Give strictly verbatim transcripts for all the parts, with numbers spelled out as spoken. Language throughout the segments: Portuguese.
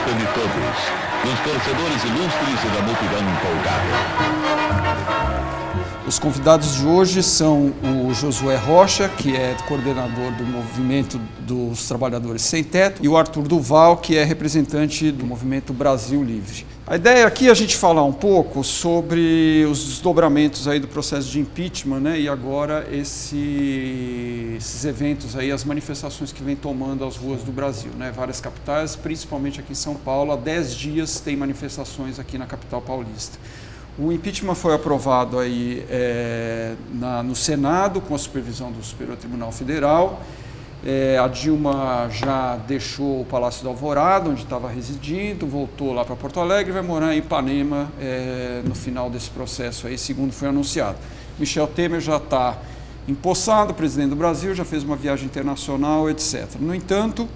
gosto de todos, dos torcedores ilustres e da multidão empolgada. Os convidados de hoje são o Josué Rocha, que é coordenador do Movimento dos Trabalhadores Sem Teto, e o Arthur Duval, que é representante do Movimento Brasil Livre. A ideia aqui é a gente falar um pouco sobre os desdobramentos aí do processo de impeachment, né, e agora esse, esses eventos aí, as manifestações que vem tomando as ruas do Brasil, né, várias capitais, principalmente aqui em São Paulo. Há dez dias tem manifestações aqui na capital paulista. O impeachment foi aprovado aí, é, na, no Senado, com a supervisão do Superior Tribunal Federal. É, a Dilma já deixou o Palácio do Alvorada, onde estava residindo, voltou lá para Porto Alegre e vai morar em Ipanema é, no final desse processo, aí, segundo foi anunciado. Michel Temer já está empossado, presidente do Brasil, já fez uma viagem internacional, etcétera. No entanto,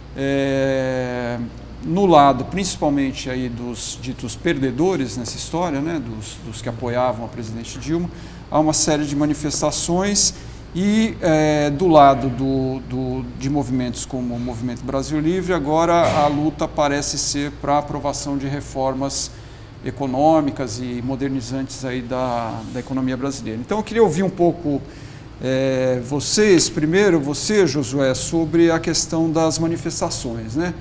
é, no lado, principalmente aí dos ditos perdedores nessa história, né, dos, dos que apoiavam a presidente Dilma, há uma série de manifestações e é, do lado do, do, de movimentos como o Movimento Brasil Livre, agora a luta parece ser para a aprovação de reformas econômicas e modernizantes aí da, da economia brasileira. Então eu queria ouvir um pouco é, vocês, primeiro você, Josué, sobre a questão das manifestações, né?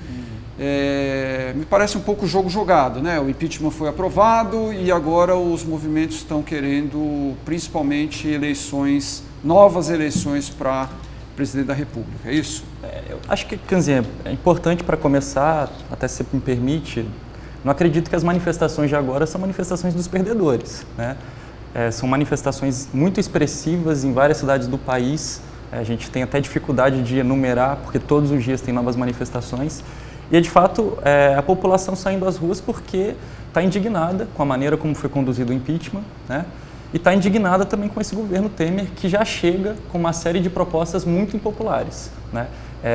É, me parece um pouco jogo jogado, né? O impeachment foi aprovado e agora os movimentos estão querendo principalmente eleições, novas eleições para presidente da República, é isso? É, eu acho que, Kanzinha, é importante para começar, até se me permite, não acredito que as manifestações de agora são manifestações dos perdedores, né? É, são manifestações muito expressivas em várias cidades do país, é, a gente tem até dificuldade de enumerar, porque todos os dias tem novas manifestações. E é de fato é, a população saindo às ruas porque está indignada com a maneira como foi conduzido o impeachment, né? E está indignada também com esse governo Temer, que já chega com uma série de propostas muito impopulares, né?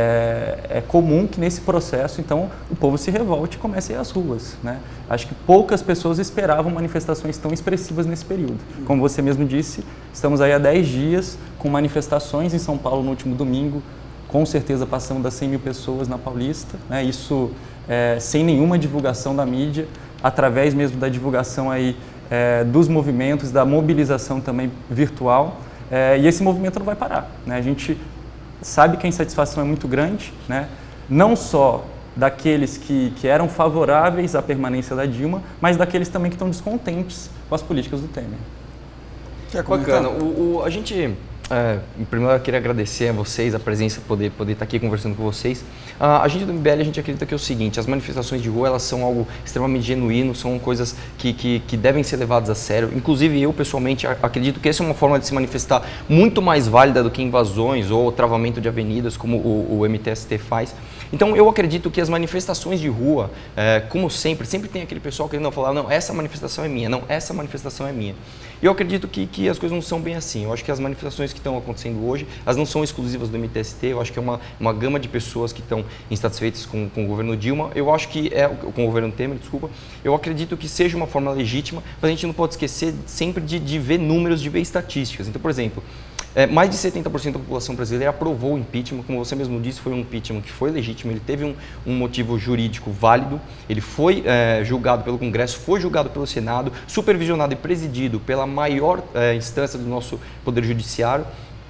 É, é comum que nesse processo, então, o povo se revolte e comece a ir às ruas, né? Acho que poucas pessoas esperavam manifestações tão expressivas nesse período. Como você mesmo disse, estamos aí há dez dias com manifestações em São Paulo no último domingo, com certeza passando das cem mil pessoas na Paulista, né? Isso é, sem nenhuma divulgação da mídia, através mesmo da divulgação aí, é, dos movimentos, da mobilização também virtual, é, e esse movimento não vai parar, né? A gente sabe que a insatisfação é muito grande, né? Não só daqueles que, que eram favoráveis à permanência da Dilma, mas daqueles também que estão descontentes com as políticas do Temer. Que é bacana. O, o, a gente... É, em primeiro lugar, eu queria agradecer a vocês, a presença, poder poder estar aqui conversando com vocês. Uh, a gente do M B L, a gente acredita que é o seguinte: as manifestações de rua, elas são algo extremamente genuíno, são coisas que, que, que devem ser levadas a sério. Inclusive, eu pessoalmente acredito que essa é uma forma de se manifestar muito mais válida do que invasões ou travamento de avenidas, como o, o M T S T faz. Então, eu acredito que as manifestações de rua, é, como sempre, sempre tem aquele pessoal querendo falar, não, essa manifestação é minha, não, essa manifestação é minha. E eu acredito que, que as coisas não são bem assim. Eu acho que as manifestações que estão acontecendo hoje, elas não são exclusivas do M T S T, eu acho que é uma, uma gama de pessoas que estão insatisfeitas com, com o governo Dilma, eu acho que é, com o governo Temer, desculpa, eu acredito que seja uma forma legítima, mas a gente não pode esquecer sempre de, de ver números, de ver estatísticas. Então, por exemplo, É, mais de setenta por cento da população brasileira aprovou o impeachment, como você mesmo disse, foi um impeachment que foi legítimo, ele teve um, um motivo jurídico válido, ele foi é, julgado pelo Congresso, foi julgado pelo Senado, supervisionado e presidido pela maior é, instância do nosso Poder Judiciário.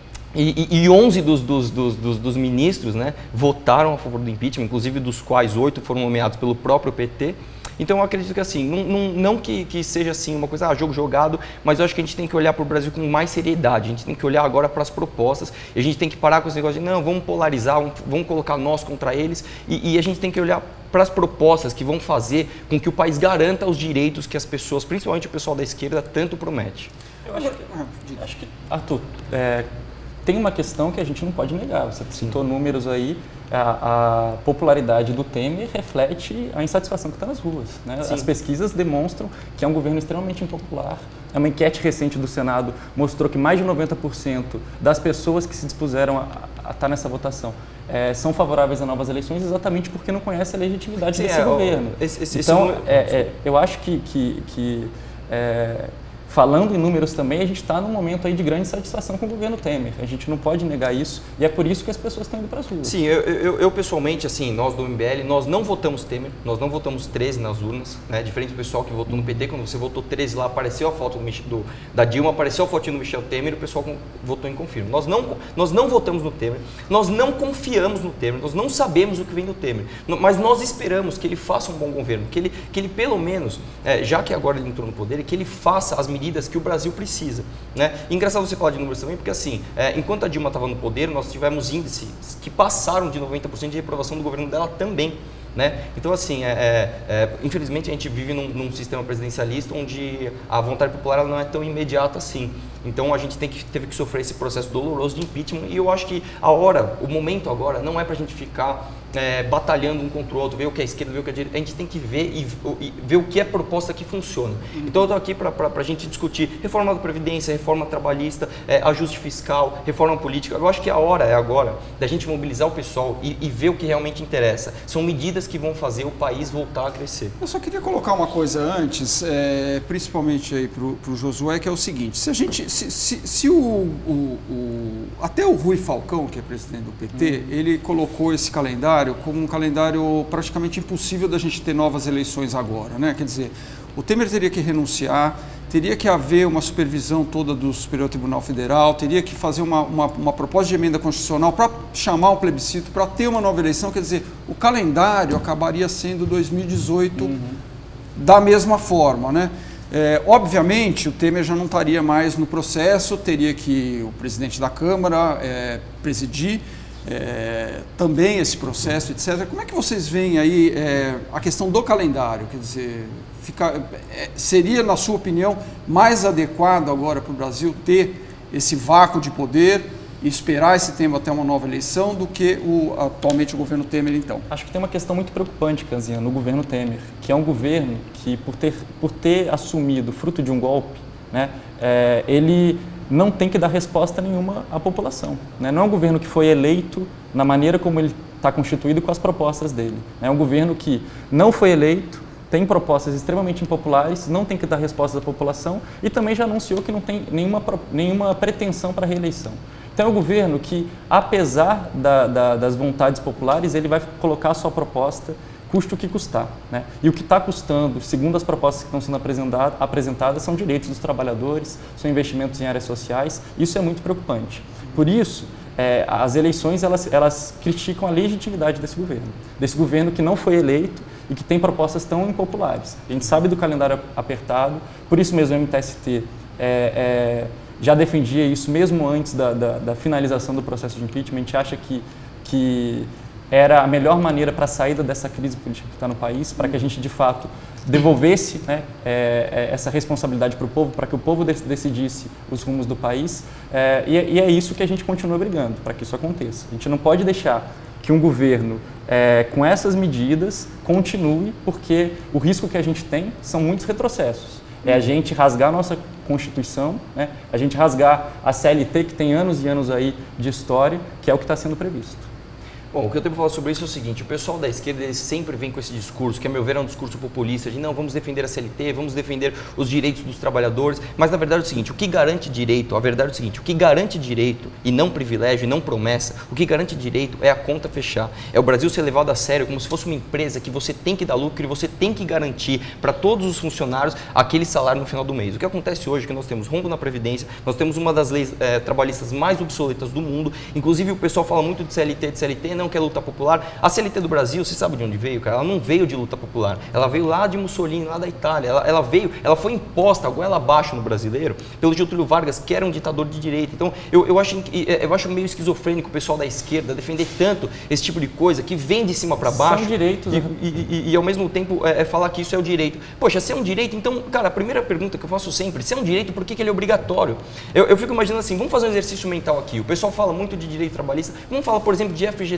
E, e, e onze dos, dos, dos, dos, dos ministros, né, votaram a favor do impeachment, inclusive dos quais oito foram nomeados pelo próprio P T. Então eu acredito que assim, não, não, não que, que seja assim uma coisa, ah, jogo jogado, mas eu acho que a gente tem que olhar para o Brasil com mais seriedade, a gente tem que olhar agora para as propostas, e a gente tem que parar com esse negócio de, não, vamos polarizar, vamos, vamos colocar nós contra eles, e, e a gente tem que olhar para as propostas que vão fazer com que o país garanta os direitos que as pessoas, principalmente o pessoal da esquerda, tanto promete. Eu acho que, acho que Arthur, é, tem uma questão que a gente não pode negar, você citou números aí, a, a popularidade do Temer reflete a insatisfação que está nas ruas, né? As pesquisas demonstram que é um governo extremamente impopular. Uma enquete recente do Senado mostrou que mais de noventa por cento das pessoas que se dispuseram a, a estar nessa votação é, são favoráveis a novas eleições exatamente porque não conhecem a legitimidade Sim, desse é, governo. Esse, esse, então, esse... É, é, eu acho que, que, que é, falando em números também, a gente está num momento aí de grande satisfação com o governo Temer. A gente não pode negar isso e é por isso que as pessoas estão indo para as ruas. Sim, eu, eu, eu pessoalmente, assim, nós do M B L, nós não votamos Temer, nós não votamos treze nas urnas, né? Diferente do pessoal que votou no P T, quando você votou treze lá, apareceu a foto do, do, da Dilma, apareceu a fotinho do Michel Temer e o pessoal com, votou em confirma. Nós não, nós não votamos no Temer, nós não confiamos no Temer, nós não sabemos o que vem do Temer, mas nós esperamos que ele faça um bom governo, que ele, que ele pelo menos, é, já que agora ele entrou no poder, que ele faça as medidas que o Brasil precisa, né? E engraçado você falar de números também, porque assim, é, enquanto a Dilma estava no poder, nós tivemos índices que passaram de noventa por cento de reprovação do governo dela também, né? Então assim, é, é, é, infelizmente a gente vive num, num sistema presidencialista onde a vontade popular ela não é tão imediata assim. Então a gente tem que, teve que sofrer esse processo doloroso de impeachment e eu acho que a hora, o momento agora não é para a gente ficar é, batalhando um contra o outro, ver o que é esquerda, ver o que é direita. A gente tem que ver e, e ver o que é proposta que funciona. Então eu estou aqui para a gente discutir reforma da Previdência, reforma trabalhista, é, ajuste fiscal, reforma política. Eu acho que a hora é agora da gente mobilizar o pessoal e, e ver o que realmente interessa. São medidas que vão fazer o país voltar a crescer. Eu só queria colocar uma coisa antes, é, principalmente aí para o Josué, que é o seguinte: se a gente, se, se, se o, o, o até o Rui Falcão, que é presidente do P T, hum. ele colocou esse calendário como um calendário praticamente impossível da gente ter novas eleições agora, né? Quer dizer, o Temer teria que renunciar, teria que haver uma supervisão toda do Superior Tribunal Federal, teria que fazer uma, uma, uma proposta de emenda constitucional para chamar um plebiscito, para ter uma nova eleição. Quer dizer, o calendário acabaria sendo dois mil e dezoito uhum. da mesma forma, né? É, obviamente, o Temer já não estaria mais no processo, teria que o presidente da Câmara é, presidir é, também esse processo, etcétera. Como é que vocês veem aí é, a questão do calendário? Quer dizer, fica, é, seria, na sua opinião, mais adequado agora para o Brasil ter esse vácuo de poder e esperar esse tempo até uma nova eleição do que o, atualmente o governo Temer, então? Acho que tem uma questão muito preocupante, Kanzinha, no governo Temer, que é um governo que, por ter, por ter assumido fruto de um golpe, né, é, ele não tem que dar resposta nenhuma à população, né? Não é um governo que foi eleito na maneira como ele está constituído com as propostas dele. É um governo que não foi eleito, tem propostas extremamente impopulares, não tem que dar resposta à população e também já anunciou que não tem nenhuma, nenhuma pretensão para a reeleição. Então é um governo que, apesar da, da, das vontades populares, ele vai colocar a sua proposta, custe o que custar, né? E o que está custando, segundo as propostas que estão sendo apresentadas, são direitos dos trabalhadores, são investimentos em áreas sociais. Isso é muito preocupante. Por isso, é, as eleições elas, elas criticam a legitimidade desse governo, desse governo que não foi eleito e que tem propostas tão impopulares. A gente sabe do calendário apertado, por isso mesmo o M T S T é, é, já defendia isso mesmo antes da, da, da finalização do processo de impeachment. A gente acha que, que era a melhor maneira para a saída dessa crise política que está no país, para que a gente, de fato, devolvesse, né, é, essa responsabilidade para o povo, para que o povo decidisse os rumos do país. É, e, e é isso que a gente continua brigando, para que isso aconteça. A gente não pode deixar que um governo, é, com essas medidas, continue, porque o risco que a gente tem são muitos retrocessos. É a gente rasgar a nossa Constituição, né, a gente rasgar a C L T, que tem anos e anos aí de história, que é o que está sendo previsto. Bom, o que eu tenho para falar sobre isso é o seguinte: o pessoal da esquerda eles sempre vem com esse discurso, que a meu ver é um discurso populista, de não, vamos defender a C L T, vamos defender os direitos dos trabalhadores, mas na verdade é o seguinte: o que garante direito, a verdade é o seguinte, o que garante direito e não privilégio e não promessa, o que garante direito é a conta fechar, é o Brasil ser levado a sério como se fosse uma empresa que você tem que dar lucro e você tem que garantir para todos os funcionários aquele salário no final do mês. O que acontece hoje é que nós temos rombo na Previdência, nós temos uma das leis é, trabalhistas mais obsoletas do mundo, inclusive o pessoal fala muito de C L T, de C L T, não quer luta popular. A C L T do Brasil, você sabe de onde veio, cara? Ela não veio de luta popular, ela veio lá de Mussolini, lá da Itália, ela, ela veio, ela foi imposta, goela abaixo no brasileiro, pelo Getúlio Vargas, que era um ditador de direita. Então, eu, eu, acho, eu acho meio esquizofrênico o pessoal da esquerda defender tanto esse tipo de coisa, que vem de cima para baixo. São direitos. E, e, e, e ao mesmo tempo, é, é falar que isso é o direito. Poxa, se é um direito, então, cara, a primeira pergunta que eu faço sempre, se é um direito, por que, que ele é obrigatório? Eu, eu fico imaginando assim, vamos fazer um exercício mental aqui. O pessoal fala muito de direito trabalhista, vamos falar, por exemplo, de F G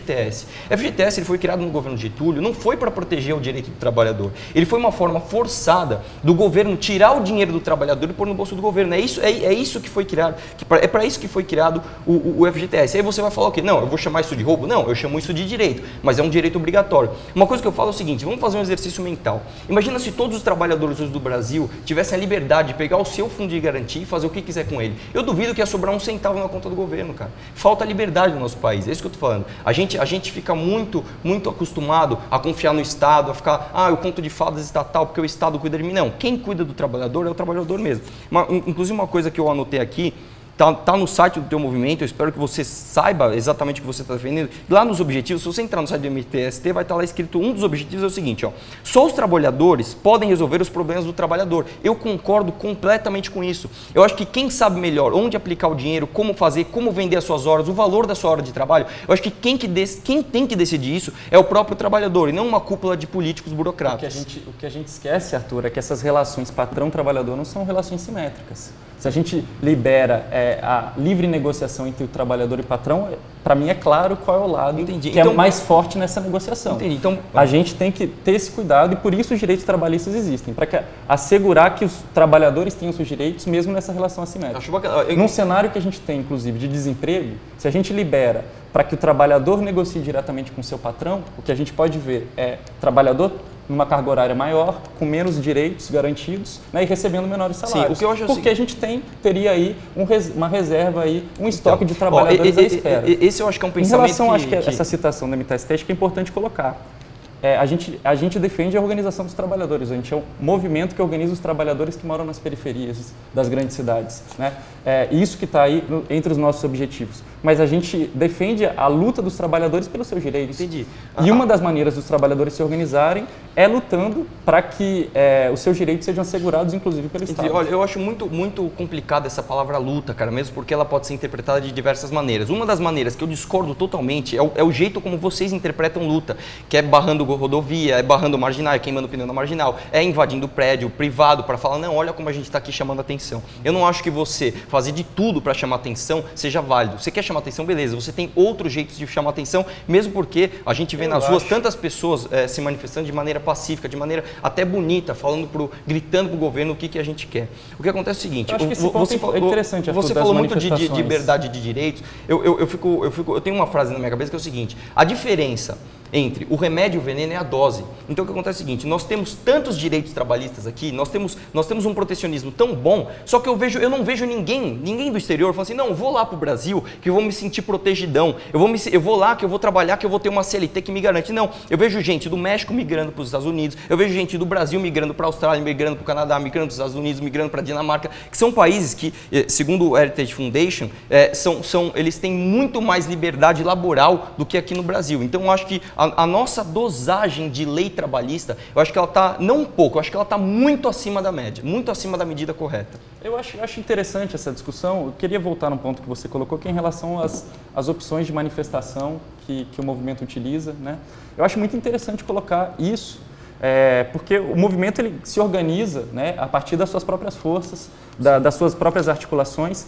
T S. O F G T S ele foi criado no governo Getúlio, não foi para proteger o direito do trabalhador. Ele foi uma forma forçada do governo tirar o dinheiro do trabalhador e pôr no bolso do governo. É isso, é, é isso que foi criado, que pra, é para isso que foi criado o, o, o F G T S. Aí você vai falar o quê? Não, eu vou chamar isso de roubo? Não, eu chamo isso de direito, mas é um direito obrigatório. Uma coisa que eu falo é o seguinte, vamos fazer um exercício mental. Imagina se todos os trabalhadores hoje do Brasil tivessem a liberdade de pegar o seu fundo de garantia e fazer o que quiser com ele. Eu duvido que ia sobrar um centavo na conta do governo, cara. Falta liberdade no nosso país, é isso que eu tô falando. A gente, a gente fica muito, muito acostumado a confiar no Estado, a ficar, ah, eu conto de fadas estatal porque o Estado cuida de mim. Não, quem cuida do trabalhador é o trabalhador mesmo. Uma, inclusive uma coisa que eu anotei aqui, Tá, tá no site do teu movimento, eu espero que você saiba exatamente o que você está defendendo. Lá nos objetivos, se você entrar no site do M T S T, vai estar lá escrito, um dos objetivos é o seguinte, ó, só os trabalhadores podem resolver os problemas do trabalhador. Eu concordo completamente com isso. Eu acho que quem sabe melhor onde aplicar o dinheiro, como fazer, como vender as suas horas, o valor da sua hora de trabalho, eu acho que quem, que dec, quem tem que decidir isso é o próprio trabalhador e não uma cúpula de políticos burocratas. O que a gente, o que a gente esquece, Arthur, é que essas relações patrão-trabalhador não são relações simétricas. Se a gente libera é, a livre negociação entre o trabalhador e o patrão, para mim é claro qual é o lado Entendi. que então, é mais forte nessa negociação. Entendi. Então, a gente tem que ter esse cuidado e por isso os direitos trabalhistas existem, para assegurar que os trabalhadores tenham seus direitos mesmo nessa relação assimétrica. Acho bacana. Eu... Num cenário que a gente tem, inclusive, de desemprego, se a gente libera para que o trabalhador negocie diretamente com o seu patrão, o que a gente pode ver é trabalhador numa carga horária maior, com menos direitos garantidos, né, e recebendo menores salários. Sim, o que eu acho Porque assim, a gente tem, teria aí um res, uma reserva, aí, um estoque então, de trabalhadores ó, e, à espera. Esse eu acho que é um pensamento Em relação, que, acho que, que... essa citação da M T S T, acho que é importante colocar. É, a, gente, a gente defende a organização dos trabalhadores, a gente é um movimento que organiza os trabalhadores que moram nas periferias das grandes cidades. Né? É isso que está aí no, entre os nossos objetivos. Mas a gente defende a luta dos trabalhadores pelos seus direitos. Entendi. E uma das maneiras dos trabalhadores se organizarem é lutando para que é, os seus direitos sejam assegurados, inclusive pelo Entendi. Estado. Olha, eu acho muito, muito complicada essa palavra luta, cara, mesmo porque ela pode ser interpretada de diversas maneiras. Uma das maneiras que eu discordo totalmente é o, é o jeito como vocês interpretam luta, que é barrando rodovia, é barrando marginal, é queimando pneu na marginal, é invadindo prédio privado para falar, não, olha como a gente está aqui chamando atenção. Eu não acho que você fazer de tudo para chamar atenção seja válido. Você quer chamar atenção, beleza, você tem outros jeitos de chamar atenção, mesmo porque a gente vê eu nas acho. ruas tantas pessoas é, se manifestando de maneira pacífica, de maneira até bonita, falando pro, gritando para o governo o que, que a gente quer. O que acontece é o seguinte, eu o, você, é interessante, você falou muito de, de, de liberdade de direitos, eu, eu, eu, fico, eu, fico, eu tenho uma frase na minha cabeça que é o seguinte, a diferença entre o remédio e o veneno é a dose. Então o que acontece é o seguinte, nós temos tantos direitos trabalhistas aqui, nós temos, nós temos um protecionismo tão bom, só que eu, vejo, eu não vejo ninguém, ninguém do exterior falando assim, não, eu vou lá para o Brasil que eu vou me sentir protegidão, eu vou, me, eu vou lá que eu vou trabalhar, que eu vou ter uma C L T que me garante. Não, eu vejo gente do México migrando para os Estados Unidos, eu vejo gente do Brasil migrando para a Austrália, migrando para o Canadá, migrando para os Estados Unidos, migrando para a Dinamarca, que são países que, segundo o Heritage Foundation, é, são, são, eles têm muito mais liberdade laboral do que aqui no Brasil. Então eu acho que a, a nossa dosagem de lei trabalhista, eu acho que ela está, não um pouco, eu acho que ela está muito acima da média, muito acima da medida correta. Eu acho, eu acho interessante essa discussão. Eu queria voltar num ponto que você colocou, que é em relação às, às opções de manifestação que, que o movimento utiliza. Né? Eu acho muito interessante colocar isso, é, porque o movimento ele se organiza, né, a partir das suas próprias forças, da, das suas próprias articulações.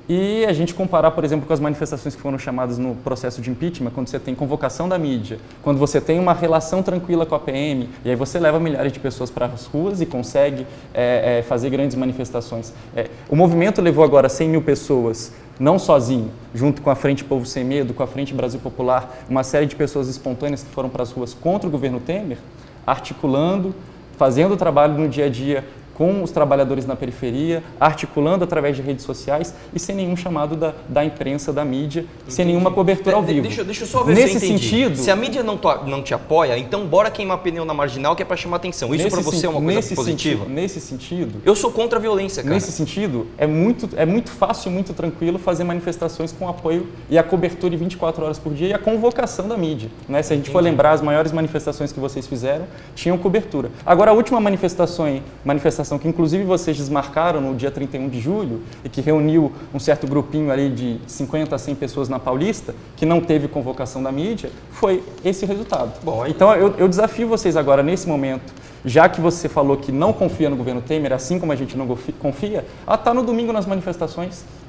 E a gente comparar, por exemplo, com as manifestações que foram chamadas no processo de impeachment, quando você tem convocação da mídia, quando você tem uma relação tranquila com a P M, e aí você leva milhares de pessoas para as ruas e consegue é, é, fazer grandes manifestações. É, o movimento levou agora cem mil pessoas, não sozinho, junto com a Frente Povo Sem Medo, com a Frente Brasil Popular, uma série de pessoas espontâneas que foram para as ruas contra o governo Temer, articulando, fazendo o trabalho no dia a dia com os trabalhadores na periferia, articulando através de redes sociais e sem nenhum chamado da, da imprensa, da mídia, Entendi. sem nenhuma cobertura ao vivo. Deixa, deixa eu só ver Nesse se eu entendi. sentido, se a mídia não, to, não te apoia, então bora queimar pneu na marginal que é para chamar atenção. Isso para você é uma coisa nesse positiva? Sentido, nesse sentido... Eu sou contra a violência, cara. Nesse sentido, é muito, é muito fácil e muito tranquilo fazer manifestações com apoio e a cobertura de vinte e quatro horas por dia e a convocação da mídia. Né? Se a gente Entendi. for lembrar, as maiores manifestações que vocês fizeram tinham cobertura. Agora, a última manifestação, manifestação que inclusive você vocês desmarcaram no dia trinta e um de julho e que reuniu um certo grupinho ali de cinquenta a cem pessoas na Paulista, que não teve convocação da mídia, foi esse o resultado. Bom, então eu, eu desafio vocês agora, nesse momento, já que você falou que não confia no governo Temer, assim como a gente não confia, a estar no domingo nas manifestações,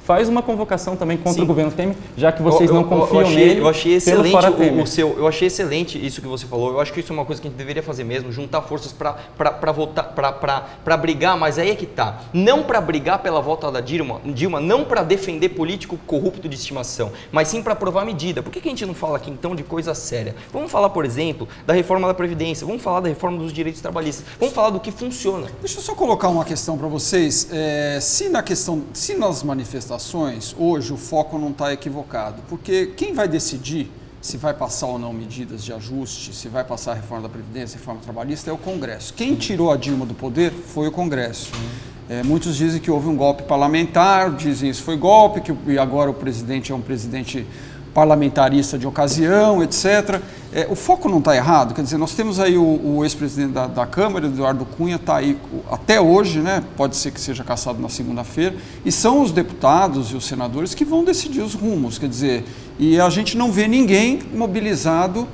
faz uma convocação também contra Sim. o governo Temer, já que vocês eu, não eu, confiam eu achei, nele. Eu achei excelente fora o, Temer. o seu, eu achei excelente isso que você falou. Eu acho que isso é uma coisa que a gente deveria fazer mesmo, juntar forças para votar, para brigar, mas aí é que tá. Não para brigar pela volta da Dilma, Dilma não para defender político corrupto de estimação, mas sim para aprovar medida. Por que, que a gente não fala aqui então de coisa séria? Vamos falar, por exemplo, da reforma da Previdência, vamos falar da reforma dos direitos trabalhistas, vamos falar do que funciona. Deixa eu só colocar uma questão para vocês. É, se na questão, se nas manifestações, hoje o foco não está equivocado, porque quem vai decidir se vai passar ou não medidas de ajuste, se vai passar a reforma da Previdência, a reforma trabalhista, é o Congresso. Quem tirou a Dilma do poder foi o Congresso. É, muitos dizem que houve um golpe parlamentar, dizem isso foi golpe, que e agora o presidente é um presidente parlamentarista de ocasião, etcétera. É, o foco não está errado, quer dizer, nós temos aí o, o ex-presidente da, da Câmara, Eduardo Cunha, está aí até hoje, né? Pode ser que seja cassado na segunda-feira, e são os deputados e os senadores que vão decidir os rumos, quer dizer, e a gente não vê ninguém mobilizado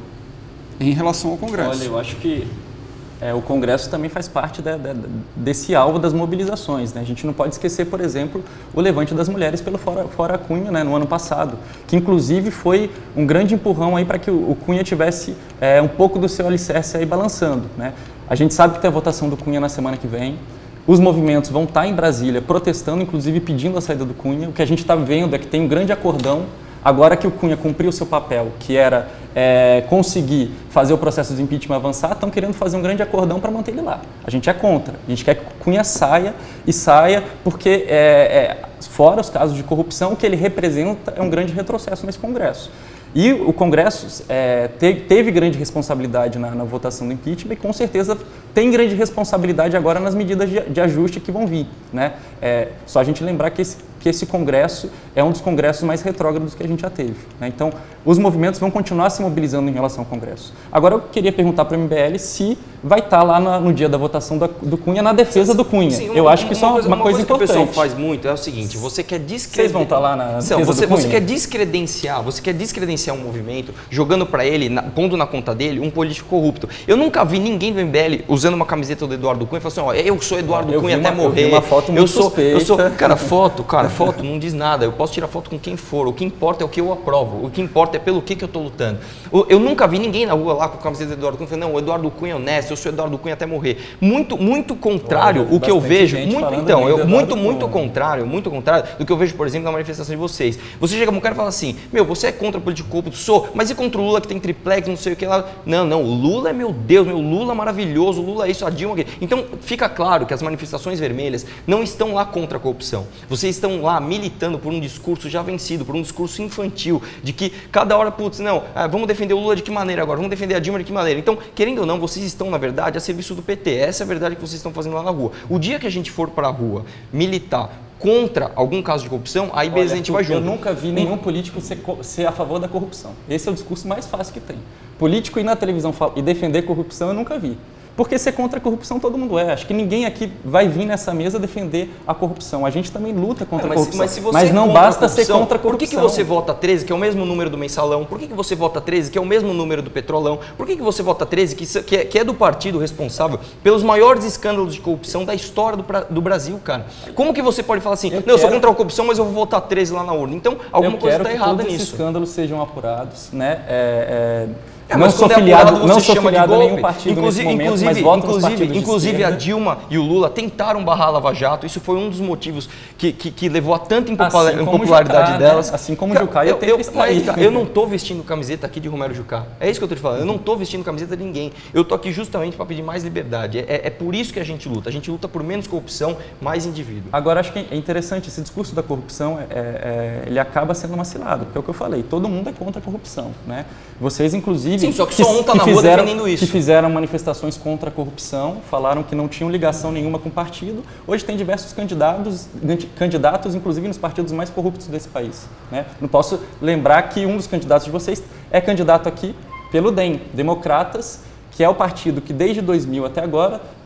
em relação ao Congresso. Olha, eu acho que é, o Congresso também faz parte da, da, desse alvo das mobilizações, né? A gente não pode esquecer, por exemplo, o levante das mulheres pelo Fora, Fora Cunha, né, no ano passado, que inclusive foi um grande empurrão aí para que o, o Cunha tivesse é, um pouco do seu alicerce aí balançando, né? A gente sabe que tem a votação do Cunha na semana que vem. Os movimentos vão estar em Brasília protestando, inclusive pedindo a saída do Cunha. O que a gente está vendo é que tem um grande acordão. Agora que o Cunha cumpriu o seu papel, que era é, conseguir fazer o processo de impeachment avançar, estão querendo fazer um grande acordão para manter ele lá. A gente é contra. A gente quer que o Cunha saia e saia porque, é, é, fora os casos de corrupção, o que ele representa é um grande retrocesso nesse Congresso. E o Congresso é, te, teve grande responsabilidade na, na votação do impeachment e com certeza tem grande responsabilidade agora nas medidas de, de ajuste que vão vir, né? É, só a gente lembrar que esse, que esse Congresso é um dos congressos mais retrógrados que a gente já teve, né? Então, os movimentos vão continuar se mobilizando em relação ao Congresso. Agora, eu queria perguntar para o M B L se vai estar lá na, no dia da votação da, do Cunha, na defesa do Cunha. Sim, uma, eu acho que isso é uma coisa, uma coisa, coisa importante. O que o pessoal faz muito é o seguinte, você quer descredenciar... Vocês vão estar lá na defesa Não, você, do Cunha? Você quer descredenciar, você quer descredenciar um movimento, jogando para ele, na, pondo na conta dele, um político corrupto. Eu nunca vi ninguém do M B L usando uma camiseta do Eduardo Cunha e falando assim, ó, eu sou Eduardo eu Cunha uma, até morrer. Eu vi uma foto muito eu sou, suspeita. eu sou, cara, foto, cara, foto não diz nada. Eu posso tirar foto com quem for. O que importa é o que eu aprovo. O que importa é pelo que, que eu estou lutando. Eu nunca vi ninguém na rua lá com a camiseta do Eduardo Cunha falando, não, o Eduardo Cunha é honesto, eu sou Eduardo Cunha até morrer. Muito, muito contrário Olha, o que eu vejo. Muito, então, eu, muito, muito Cunha. contrário, muito contrário do que eu vejo, por exemplo, na manifestação de vocês. Você chega para um cara e fala assim, meu, você é contra o político corrupto? Sou, mas e contra o Lula que tem triplex, não sei o que lá? Não, não, o Lula é meu Deus, meu Lula é maravilhoso, o Lula é isso, a Dilma... Então, fica claro que as manifestações vermelhas não estão lá contra a corrupção. Vocês estão lá militando por um discurso já vencido, por um discurso infantil, de que cada hora, putz, não, ah, vamos defender o Lula de que maneira agora? Vamos defender a Dilma de que maneira? Então, querendo ou não, vocês estão, na verdade, a serviço do P T. Essa é a verdade que vocês estão fazendo lá na rua. O dia que a gente for para a rua militar contra algum caso de corrupção, aí beleza, a gente vai junto. Eu nunca vi nenhum político ser, ser a favor da corrupção. Esse é o discurso mais fácil que tem. Político ir na televisão e defender corrupção, eu nunca vi. Porque ser contra a corrupção todo mundo é. Acho que ninguém aqui vai vir nessa mesa defender a corrupção. A gente também luta contra é, mas, a corrupção. Mas, se você mas não é basta ser contra a corrupção. Por que, que você vota treze, que é o mesmo número do mensalão? Por que, que você vota treze, que é o mesmo número do petrolão? Por que, que você vota treze, que, que, é, que é do partido responsável pelos maiores escândalos de corrupção da história do, do Brasil, cara? Como que você pode falar assim, eu não, quero... eu sou contra a corrupção, mas eu vou votar treze lá na urna? Então, alguma coisa está errada nisso. Eu quero que todos esses escândalos sejam apurados, né? É, é... É, não sou filiado, apurado, não sou filiado a nenhum partido inclusive, nesse momento, inclusive, mas voto nos inclusive, partidos inclusive a Dilma e o Lula tentaram barrar a Lava Jato. Isso foi um dos motivos que, que, que levou a tanta impopularidade, assim impopularidade Jucá, delas. Né? Assim como o Jucá, eu, eu, eu, eu não estou vestindo camiseta aqui de Romero Jucá. É isso que eu estou te falando. Eu não estou vestindo camiseta de ninguém. Eu estou aqui justamente para pedir mais liberdade. É, é por isso que a gente luta. A gente luta por menos corrupção, mais indivíduo. Agora, acho que é interessante, esse discurso da corrupção, é, é, ele acaba sendo uma cilada, porque é o que eu falei, todo mundo é contra a corrupção, né? Vocês, inclusive... Sim, só que só um está na rua fizeram, defendendo isso. Que fizeram manifestações contra a corrupção, falaram que não tinham ligação nenhuma com o partido. Hoje tem diversos candidatos, candidatos, inclusive nos partidos mais corruptos desse país, né? Não posso lembrar que um dos candidatos de vocês é candidato aqui pelo D E M, Democratas, que é o partido que desde dois mil até agora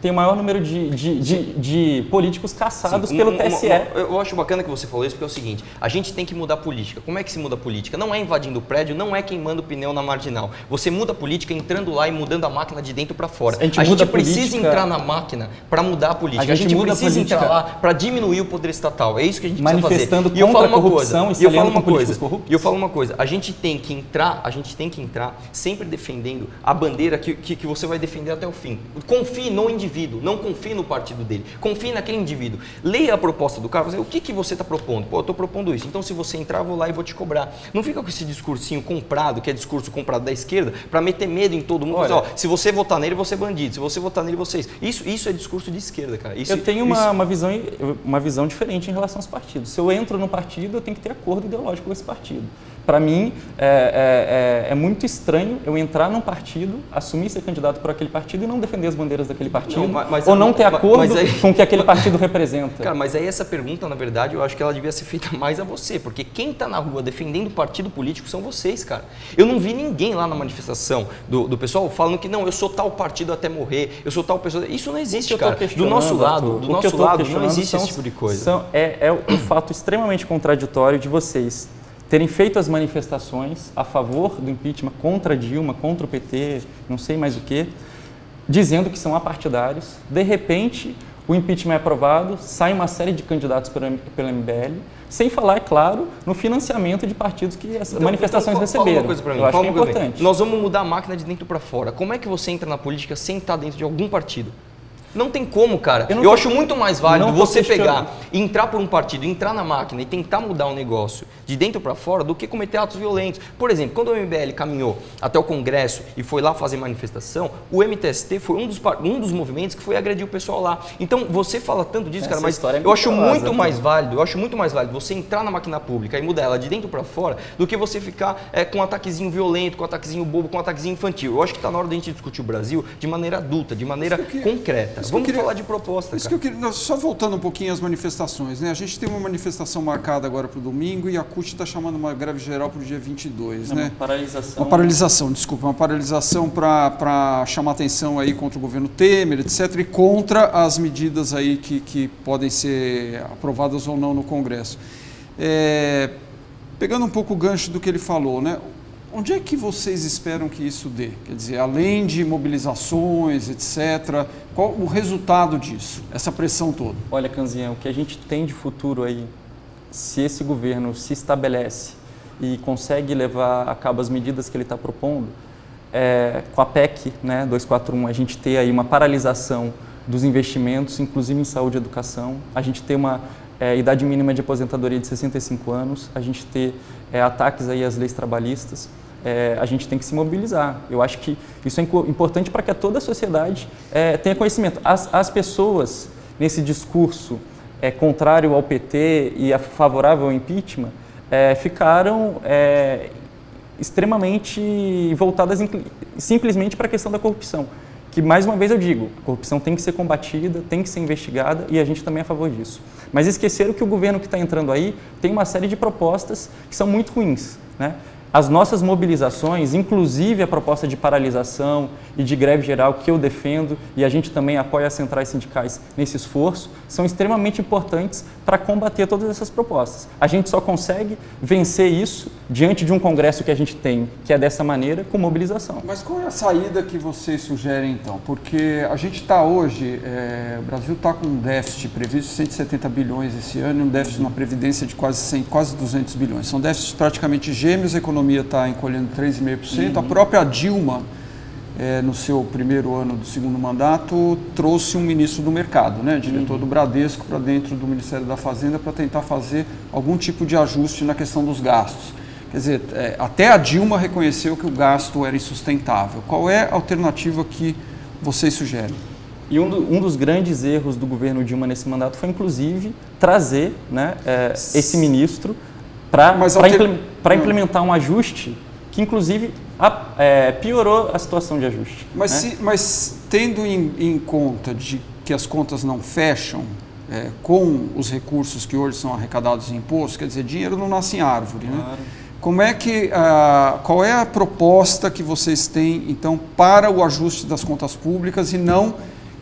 tem o maior número de, de, de, de políticos caçados Sim, pelo uma, T S E. Uma, uma, eu acho bacana que você falou isso, porque é o seguinte, a gente tem que mudar a política. Como é que se muda a política? Não é invadindo o prédio, não é queimando o pneu na marginal. Você muda a política entrando lá e mudando a máquina de dentro para fora. A gente, a gente precisa política, entrar na máquina para mudar a política. A gente, a gente precisa entrar lá para diminuir o poder estatal. É isso que a gente precisa fazer. Manifestando contra e eu falo uma a corrupção coisa, e eu falo uma coisa, corruptos. E eu falo uma coisa, a gente tem que entrar, a gente tem que entrar sempre defendendo a bandeira que, que, que você vai defender até o fim. Confie no indivíduo, não confie no partido dele. Confie naquele indivíduo. Leia a proposta do cara, o que, que você está propondo? Pô, eu estou propondo isso. Então, se você entrar, eu vou lá e vou te cobrar. Não fica com esse discursinho comprado, que é discurso comprado da esquerda, para meter medo em todo mundo. Olha, ó, se você votar nele, você é bandido. Se você votar nele, você é isso. Isso, isso é discurso de esquerda, cara. Isso, eu tenho uma, isso... uma, visão, uma visão diferente em relação aos partidos. Se eu entro no partido, eu tenho que ter acordo ideológico com esse partido. Para mim, é, é, é muito estranho eu entrar num partido, assumir ser candidato por aquele partido e não defender as bandeiras daquele partido, não, mas, mas, ou não ter acordo mas aí, com o que aquele partido representa. Cara, mas aí essa pergunta, na verdade, eu acho que ela devia ser feita mais a você, porque quem está na rua defendendo o partido político são vocês, cara. Eu não vi ninguém lá na manifestação do, do pessoal falando que não, eu sou tal partido até morrer, eu sou tal pessoa. Isso não existe, cara. Do nosso lado, do nosso lado não existe são, esse tipo de coisa. São, é, é um fato extremamente contraditório de vocês terem feito as manifestações a favor do impeachment contra Dilma, contra o P T, não sei mais o que, dizendo que são apartidários. De repente, o impeachment é aprovado, sai uma série de candidatos pela M B L, sem falar, é claro, no financiamento de partidos que as então, manifestações então, fala, receberam. Fala uma coisa pra mim, Eu acho fala que é importante. Nós vamos mudar a máquina de dentro para fora. Como é que você entra na política sem estar dentro de algum partido? Não tem como, cara. Eu, eu tô, acho muito mais válido você pegar, entrar por um partido, entrar na máquina e tentar mudar um negócio de dentro para fora do que cometer atos violentos. Por exemplo, quando o M B L caminhou até o Congresso e foi lá fazer manifestação, o M T S T foi um dos, um dos movimentos que foi agredir o pessoal lá. Então, você fala tanto disso, Essa cara, mas é eu acho muito mais válido, eu acho muito mais válido você entrar na máquina pública e mudar ela de dentro para fora do que você ficar é, com um ataquezinho violento, com um ataquezinho bobo, com um ataquezinho infantil. Eu acho que está na hora da gente discutir o Brasil de maneira adulta, de maneira que, concreta. Vamos queria... falar de proposta, Isso cara. que eu queria, só voltando um pouquinho às manifestações, né? A gente tem uma manifestação marcada agora para o domingo e a C U T está chamando uma greve geral para o dia vinte e dois, é né? Uma paralisação. Uma paralisação, desculpa, uma paralisação para chamar atenção aí contra o governo Temer, etcétera, e contra as medidas aí que, que podem ser aprovadas ou não no Congresso. É, pegando um pouco o gancho do que ele falou, né? Onde é que vocês esperam que isso dê? Quer dizer, além de mobilizações, etcétera, qual o resultado disso, essa pressão toda? Olha, Kanzian, o que a gente tem de futuro aí, se esse governo se estabelece e consegue levar a cabo as medidas que ele está propondo, é, com a P E C, né, duzentos e quarenta e um, a gente ter aí uma paralisação dos investimentos, inclusive em saúde e educação, a gente ter uma é, idade mínima de aposentadoria de sessenta e cinco anos, a gente ter é, ataques aí às leis trabalhistas. É, a gente tem que se mobilizar. Eu acho que isso é importante para que toda a sociedade é, tenha conhecimento. As, as pessoas, nesse discurso é, contrário ao P T e a favorável ao impeachment, é, ficaram é, extremamente voltadas em, simplesmente para a questão da corrupção. Que, mais uma vez eu digo, a corrupção tem que ser combatida, tem que ser investigada e a gente também é a favor disso. Mas esqueceram que o governo que está entrando aí tem uma série de propostas que são muito ruins, né? As nossas mobilizações, inclusive a proposta de paralisação e de greve geral que eu defendo e a gente também apoia as centrais sindicais nesse esforço, são extremamente importantes para combater todas essas propostas. A gente só consegue vencer isso diante de um congresso que a gente tem, que é dessa maneira, com mobilização. Mas qual é a saída que vocês sugerem então? Porque a gente está hoje, é, o Brasil está com um déficit previsto de cento e setenta bilhões esse ano e um déficit na Previdência de quase, cem, quase duzentos bilhões. São déficits praticamente gêmeos, a economia A economia está encolhendo três vírgula cinco por cento. Uhum. A própria Dilma, é, no seu primeiro ano do segundo mandato, trouxe um ministro do mercado, né, diretor uhum. do Bradesco, para dentro do Ministério da Fazenda para tentar fazer algum tipo de ajuste na questão dos gastos. Quer dizer, é, até a Dilma reconheceu que o gasto era insustentável. Qual é a alternativa que vocês sugerem? E um, do, um dos grandes erros do governo Dilma nesse mandato foi, inclusive, trazer, né, é, esse ministro para alter... implementar um ajuste que, inclusive, a, é, piorou a situação de ajuste. Mas, né? se, mas tendo em, em conta de que as contas não fecham é, com os recursos que hoje são arrecadados em imposto, quer dizer, dinheiro não nasce em árvore, claro. né? Como é que, uh, qual é a proposta que vocês têm, então, para o ajuste das contas públicas e não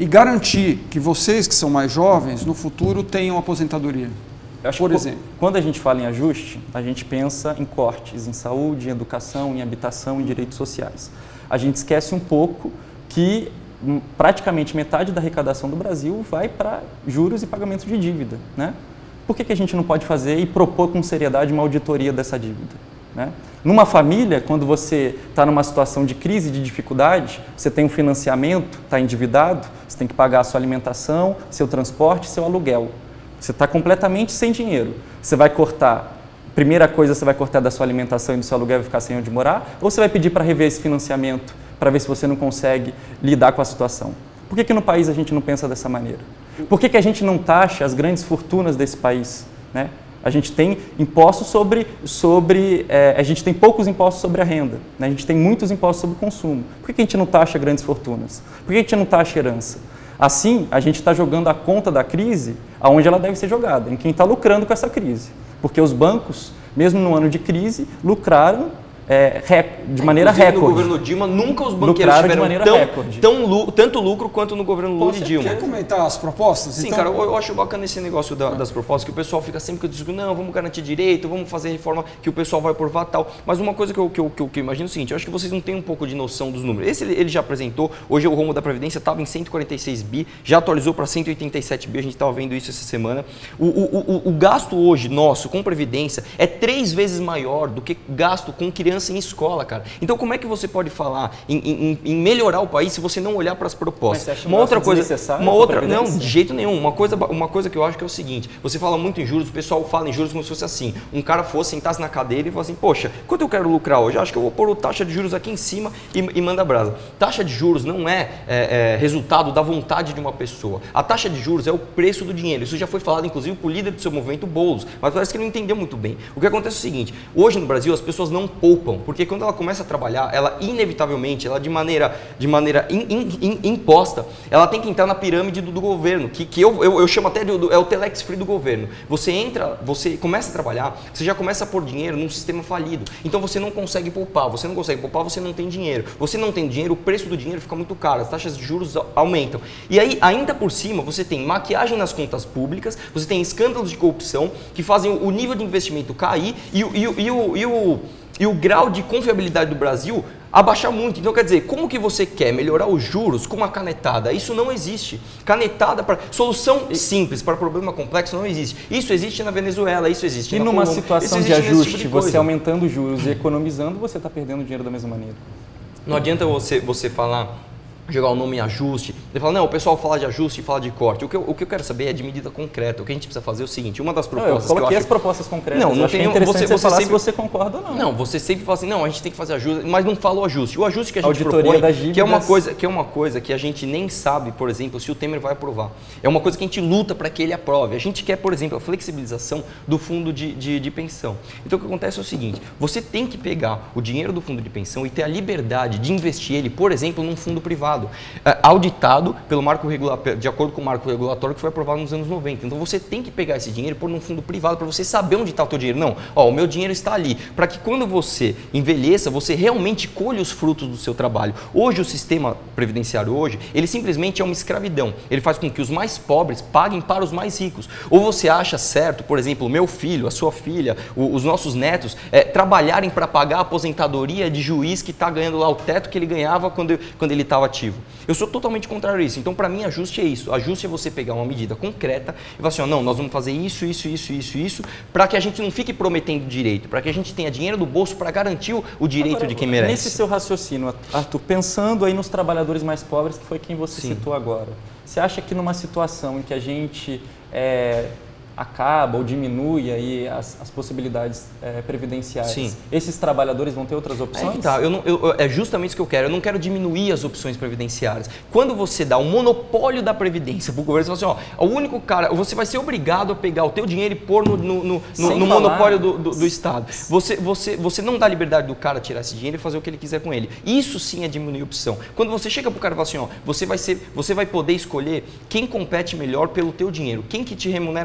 e garantir que vocês que são mais jovens, no futuro, tenham aposentadoria? Eu acho Por que exemplo. Quando a gente fala em ajuste, a gente pensa em cortes em saúde, em educação, em habitação, em direitos sociais. A gente esquece um pouco que praticamente metade da arrecadação do Brasil vai para juros e pagamento de dívida, né? Por que que a gente não pode fazer e propor com seriedade uma auditoria dessa dívida, né? Numa família, quando você está numa situação de crise, de dificuldade, você tem um financiamento, está endividado, você tem que pagar a sua alimentação, seu transporte, seu aluguel. Você está completamente sem dinheiro. Você vai cortar, primeira coisa, você vai cortar da sua alimentação e do seu aluguel e vai ficar sem onde morar, ou você vai pedir para rever esse financiamento, para ver se você não consegue lidar com a situação. Por que que no país a gente não pensa dessa maneira? Por que que a gente não taxa as grandes fortunas desse país, né? A gente tem impostos sobre, sobre é, a gente tem poucos impostos sobre a renda, né? A gente tem muitos impostos sobre o consumo. Por que que a gente não taxa grandes fortunas? Por que que a gente não taxa herança? Assim, a gente está jogando a conta da crise aonde ela deve ser jogada, em quem está lucrando com essa crise. Porque os bancos, mesmo no ano de crise, lucraram é, de maneira recorde. No governo Dilma, nunca os banqueiros tiveram tão, tão lu tanto lucro quanto no governo Lula e Dilma. Quer comentar as propostas? Sim, então... cara, eu, eu acho bacana esse negócio da, das propostas, que o pessoal fica sempre que eu digo, não, vamos garantir direito, vamos fazer reforma que o pessoal vai aprovar tal. Mas uma coisa que eu, que eu, que eu, que eu imagino é o seguinte, eu acho que vocês não têm um pouco de noção dos números. Esse ele, ele já apresentou, hoje o rombo da Previdência estava em cento e quarenta e seis bi, já atualizou para cento e oitenta e sete bi, a gente estava vendo isso essa semana. O, o, o, o gasto hoje nosso com Previdência é três vezes maior do que gasto com criança em escola, cara. Então, como é que você pode falar em, em, em melhorar o país se você não olhar para as propostas? Mas você acha uma outra coisa, uma outra, não, de jeito nenhum. Uma coisa, uma coisa que eu acho que é o seguinte: você fala muito em juros, o pessoal fala em juros como se fosse assim. Um cara fosse, sentasse na cadeira e falasse assim: poxa, quanto eu quero lucrar hoje? Eu acho que eu vou pôr a taxa de juros aqui em cima e, e manda brasa. Taxa de juros não é, é, é resultado da vontade de uma pessoa. A taxa de juros é o preço do dinheiro. Isso já foi falado, inclusive, por líder do seu movimento, Boulos, mas parece que ele não entendeu muito bem. O que acontece é o seguinte: hoje no Brasil as pessoas não poupam, porque quando ela começa a trabalhar, ela inevitavelmente, ela de maneira, de maneira in, in, in, imposta, ela tem que entrar na pirâmide do, do governo, que, que eu, eu, eu chamo até de é o telex free do governo. Você entra, você começa a trabalhar, você já começa a pôr dinheiro num sistema falido. Então você não consegue poupar, você não consegue poupar, você não tem dinheiro. Você não tem dinheiro, o preço do dinheiro fica muito caro, as taxas de juros aumentam. E aí, ainda por cima, você tem maquiagem nas contas públicas, você tem escândalos de corrupção que fazem o nível de investimento cair e, e, e, e, o, e, o, e o grau de confiabilidade do Brasil abaixar muito. Então, quer dizer, como que você quer melhorar os juros com uma canetada? Isso não existe. Canetada para solução simples para problema complexo não existe. Isso existe na Venezuela, isso existe e na numa Colômbia, situação de tipo ajuste, de você aumentando os juros e economizando, você está perdendo dinheiro da mesma maneira. Não adianta você, você falar, jogar o nome em ajuste, ele fala, não, o pessoal fala de ajuste e fala de corte. O que, eu, o que eu quero saber é de medida concreta. O que a gente precisa fazer é o seguinte, uma das propostas... Não, eu coloquei que eu as acho... propostas concretas, não, não tem tem interessante você, você, você falar sempre... se você concorda ou não. Não, você sempre fala assim, não, a gente tem que fazer ajuste, mas não fala o ajuste. O ajuste que a gente Auditoria propõe, das dívidas... que é, uma coisa, que é uma coisa que a gente nem sabe, por exemplo, se o Temer vai aprovar. É uma coisa que a gente luta para que ele aprove. A gente quer, por exemplo, a flexibilização do fundo de, de, de pensão. Então, o que acontece é o seguinte, você tem que pegar o dinheiro do fundo de pensão e ter a liberdade de investir ele, por exemplo, num fundo privado, é, auditado pelo marco regulatório, de acordo com o marco regulatório que foi aprovado nos anos noventa. Então você tem que pegar esse dinheiro e pôr num fundo privado para você saber onde está o teu dinheiro. Não, ó, o meu dinheiro está ali, para que quando você envelheça, você realmente colhe os frutos do seu trabalho. Hoje o sistema previdenciário hoje, ele simplesmente é uma escravidão. Ele faz com que os mais pobres paguem para os mais ricos. Ou você acha certo, por exemplo, o meu filho, a sua filha, o, os nossos netos, é, trabalharem para pagar a aposentadoria de juiz que está ganhando lá o teto que ele ganhava quando, quando ele estava ativo. Eu sou totalmente contrário a isso. Então, para mim, ajuste é isso. Ajuste é você pegar uma medida concreta e falar assim, ó, não, nós vamos fazer isso, isso, isso, isso, isso, para que a gente não fique prometendo direito, para que a gente tenha dinheiro no bolso para garantir o, o direito Agora, de quem merece. Nesse seu raciocínio, Arthur, pensando aí nos trabalhadores mais pobres, que foi quem você Sim. citou agora, você acha que numa situação em que a gente é, acaba ou diminui aí as, as possibilidades é, previdenciárias, Sim. esses trabalhadores vão ter outras opções? É, tá. eu não, eu, é justamente isso que eu quero. Eu não quero diminuir as opções previdenciárias. Quando você dá o monopólio da previdência para o governo, você fala assim, ó, o único cara, você vai ser obrigado a pegar o teu dinheiro e pôr no, no, no, no, no monopólio do, do, do Estado. Você, você, você não dá liberdade do cara tirar esse dinheiro e fazer o que ele quiser com ele. Isso sim é diminuir a opção. Quando você chega para o cara e fala assim, ó, você vai, ser, você vai poder escolher quem compete melhor pelo teu dinheiro, quem que te remunera melhor.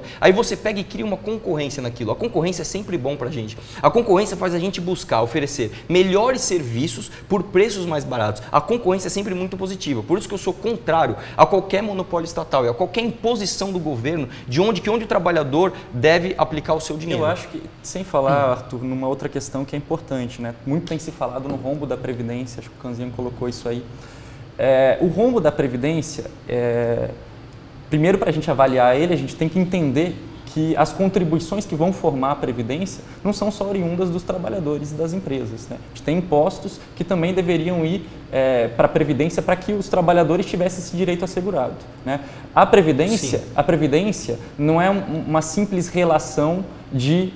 Aí você pega e cria uma concorrência naquilo. A concorrência é sempre bom pra gente. A concorrência faz a gente buscar, oferecer melhores serviços por preços mais baratos. A concorrência é sempre muito positiva. Por isso que eu sou contrário a qualquer monopólio estatal e a qualquer imposição do governo de onde que onde o trabalhador deve aplicar o seu dinheiro. Eu acho que, sem falar, hum. Arthur, numa outra questão que é importante, né? Muito tem se falado no rombo da Previdência, acho que o Canzinho colocou isso aí. É, o rombo da Previdência, é, primeiro para a gente avaliar ele, a gente tem que entender que as contribuições que vão formar a Previdência não são só oriundas dos trabalhadores e das empresas, né? A gente tem impostos que também deveriam ir é, para a Previdência para que os trabalhadores tivessem esse direito assegurado, né? A Previdência, a Previdência não é um, uma simples relação de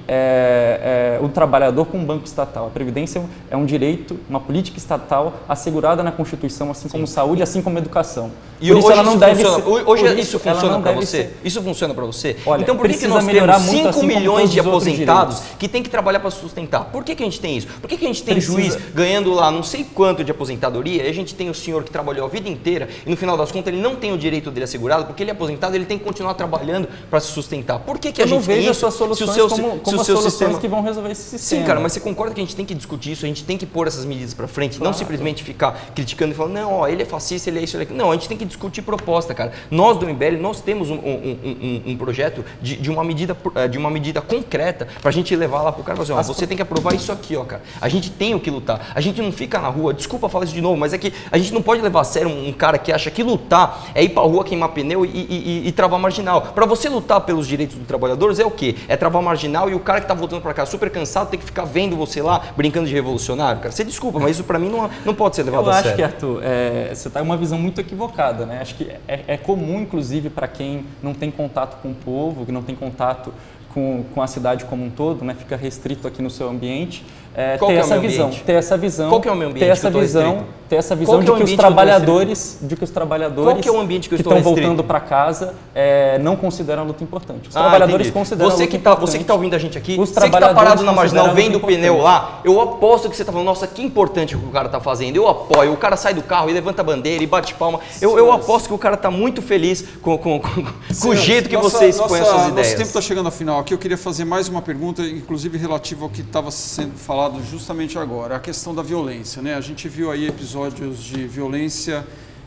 é, é, um trabalhador com um banco estatal. A Previdência é um direito, uma política estatal assegurada na Constituição, assim como Sim. saúde, assim como educação. E por hoje isso ela não deve funciona, ser, hoje isso, isso funciona para você? Ser. Isso funciona para você? Olha, então por que, que nós temos cinco assim milhões de aposentados que tem que trabalhar para sustentar? Por que, que a gente tem isso? Por que, que a gente tem Precisa. juiz ganhando lá não sei quanto de aposentadoria e a gente tem o senhor que trabalhou a vida inteira e no final das contas ele não tem o direito dele assegurado porque ele é aposentado, ele tem que continuar trabalhando para se sustentar. Por que, que a Eu gente não vejo tem as suas soluções se o seu, como, como se o seu soluções sistema... que vão resolver esse sistema. Sim, cara, mas você concorda que a gente tem que discutir isso, a gente tem que pôr essas medidas para frente, claro. Não simplesmente ficar criticando e falando, não, ó, ele é fascista, ele é isso, ele é aquilo. Não, a gente tem que discutir proposta, cara. Nós do M B L, nós temos um, um, um, um projeto de, de, uma medida, de uma medida concreta para a gente levar lá pro cara e falar assim, ó, você tem que aprovar isso aqui, ó, cara. A gente tem o que lutar. A gente não fica na rua, desculpa falar isso de novo, mas é que a gente não pode levar a sério um, um cara que acha que lutar é ir pra rua, queimar pneu e, e, e, e travar marginal. Para você lutar pelos direitos dos trabalhadores é o quê? É travar marginal e o cara que tá voltando para cá super cansado tem que ficar vendo você lá brincando de revolucionário, cara. Você desculpa, mas isso para mim não, não pode ser levado Eu a acho sério. que, Arthur, é, você tá em uma visão muito equivocada, né? Acho que é, é comum, inclusive, para quem não tem contato com o povo, que não tem contato com, com a cidade como um todo, né? Fica restrito aqui no seu ambiente. É, ter, é essa visão, ter essa visão, Qual que é o meu ambiente ter essa que eu visão, ter essa visão de que, que os trabalhadores, de que os trabalhadores Qual que é o ambiente que eu que estou estão voltando para casa é, não consideram a luta importante. Os ah, trabalhadores entendi. consideram você a luta que tá, importante. Você que está ouvindo a gente aqui, os você que está parado na marginal vendo o pneu importante. lá, eu aposto que você está falando, nossa, que importante o que o cara está fazendo. Eu apoio, o cara sai do carro e levanta a bandeira e bate palma. Eu, eu aposto que o cara está muito feliz com, com, com, com o jeito que nossa, você expõe nossa, as suas ideias. Nosso tempo está chegando ao final aqui. Eu queria fazer mais uma pergunta, inclusive relativa ao que estava sendo falado justamente agora, a questão da violência, né? A gente viu aí episódios de violência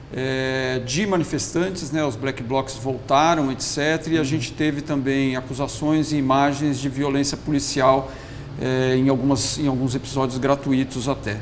é, de manifestantes, né? Os black blocs voltaram, etcétera. E a gente teve também acusações e imagens de violência policial é, em, algumas, em alguns episódios gratuitos até.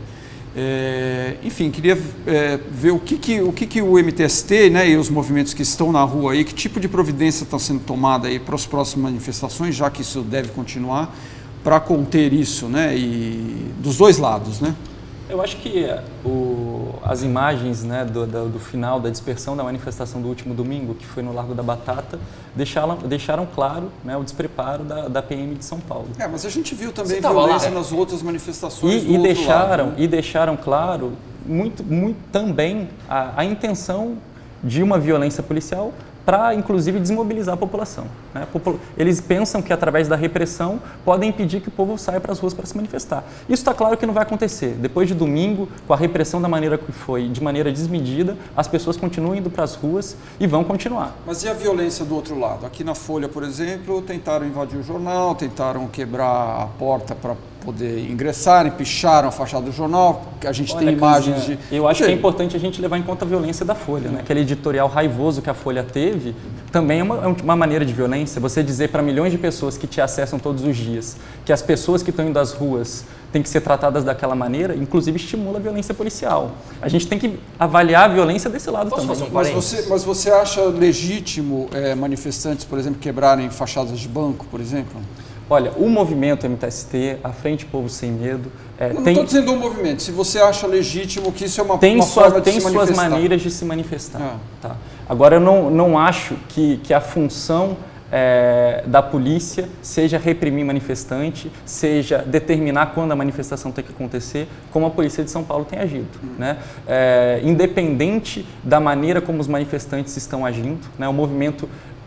É, enfim, queria é, ver o que, que, o que, que o M T S T, né, e os movimentos que estão na rua aí, que tipo de providência está sendo tomada aí para as próximas manifestações, já que isso deve continuar, para conter isso, né, e dos dois lados, né? Eu acho que o, as imagens, né, do, do, do final da dispersão da manifestação do último domingo, que foi no Largo da Batata, deixaram, deixaram claro, né, o despreparo da, da P M de São Paulo. É, mas a gente viu também violência nas outras manifestações e, do e outro deixaram lado, né? E deixaram claro muito, muito também a, a intenção de uma violência policial para, inclusive, desmobilizar a população, né? Eles pensam que, através da repressão, podem impedir que o povo saia para as ruas para se manifestar. Isso está claro que não vai acontecer. Depois de domingo, com a repressão da maneira que foi, de maneira desmedida, as pessoas continuam indo para as ruas e vão continuar. Mas e a violência do outro lado? Aqui na Folha, por exemplo, tentaram invadir o jornal, tentaram quebrar a porta para poder ingressarem, picharam a fachada do jornal, a gente Olha, tem imagens Canzinha, de... Eu acho Sim. que é importante a gente levar em conta a violência da Folha, né? Aquele editorial raivoso que a Folha teve, também é uma, uma maneira de violência. Você dizer para milhões de pessoas que te acessam todos os dias que as pessoas que estão indo às ruas têm que ser tratadas daquela maneira, inclusive estimula a violência policial. A gente tem que avaliar a violência desse lado Posso também. Fazer um mas, você, mas você acha legítimo é, manifestantes, por exemplo, quebrarem fachadas de banco, por exemplo? Olha, o movimento M T S T, a Frente Povo Sem Medo... É, não tem, estou dizendo um movimento, se você acha legítimo que isso é uma, tem uma sua, forma de tem se manifestar. Tem suas maneiras de se manifestar. Ah. Tá? Agora, eu não, não acho que, que a função é, da polícia seja reprimir manifestante, seja determinar quando a manifestação tem que acontecer, como a Polícia de São Paulo tem agido. Hum. Né? É, independente da maneira como os manifestantes estão agindo, né? O movimento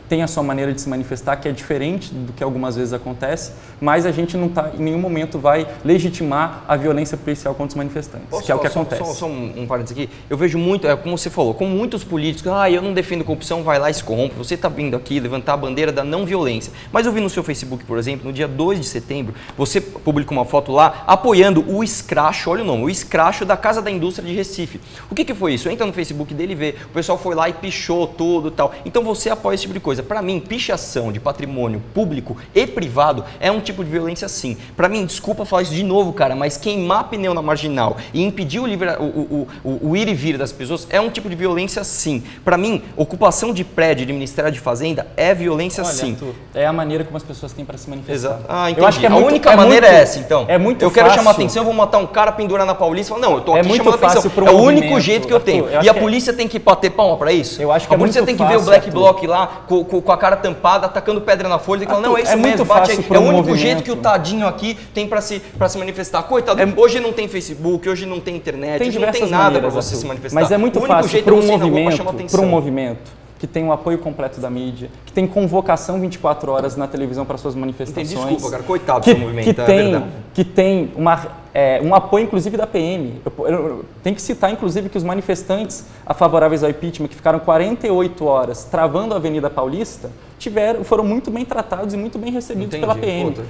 tem a sua maneira de se manifestar, que é diferente do que algumas vezes acontece, mas a gente não tá, em nenhum momento vai legitimar a violência policial contra os manifestantes, Posso que é o que só, acontece. Só, só um, um parênteses aqui, eu vejo muito, é como você falou, como muitos políticos, ah, eu não defendo corrupção, vai lá e se corrompe, você está vindo aqui levantar a bandeira da não violência, mas eu vi no seu Facebook, por exemplo, no dia dois de setembro, você publicou uma foto lá apoiando o escracho, olha o nome, o escracho da Casa da Indústria de Recife. O que que foi isso? Entra no Facebook dele e vê, o pessoal foi lá e pichou tudo e tal, então você apoia esse tipo de coisa. Para mim, pichação de patrimônio público e privado é um tipo de violência sim. Para mim, desculpa falar isso de novo, cara, mas queimar pneu na marginal e impedir o, livre, o, o, o, o ir e vir das pessoas é um tipo de violência sim. Para mim, ocupação de prédio de Ministério de Fazenda é violência Olha, sim. Arthur, é a maneira como as pessoas têm para se manifestar. Exato. Ah, entendi. Eu acho que é a muito, única é maneira muito, é essa, então. É muito eu quero fácil. chamar atenção, eu vou matar um cara, pendurar na Paulista e falar, não, eu tô aqui É muito chamando fácil atenção. pro É o movimento, único jeito que eu tenho. Arthur, eu e a que polícia é... tem que bater palma para isso? Eu acho que a é polícia muito tem que fácil, ver o Black Arthur. Bloc lá, com, com, com a cara tampada, atacando pedra na folha e falar, não, é isso é mesmo, muito bate fácil aí. pro É o único movimento. jeito que o tadinho aqui tem para se, pra se manifestar. Coitado, É... hoje não tem Facebook, hoje não tem internet, tem hoje não tem nada para você se manifestar. Mas é muito o único fácil jeito para é um você ir na rua pra movimento, chamar para atenção. um movimento que tem o apoio completo da mídia, que tem convocação vinte e quatro horas na televisão para suas manifestações. Entendi, desculpa, cara, coitado do que, seu movimento, que é tem, verdade. que tem uma, é, um apoio, inclusive, da P M. Eu, eu, eu, tem que citar, inclusive, que os manifestantes a favoráveis ao impeachment, que ficaram quarenta e oito horas travando a Avenida Paulista, tiveram, foram muito bem tratados e muito bem recebidos Entendi. pela P M. Outra.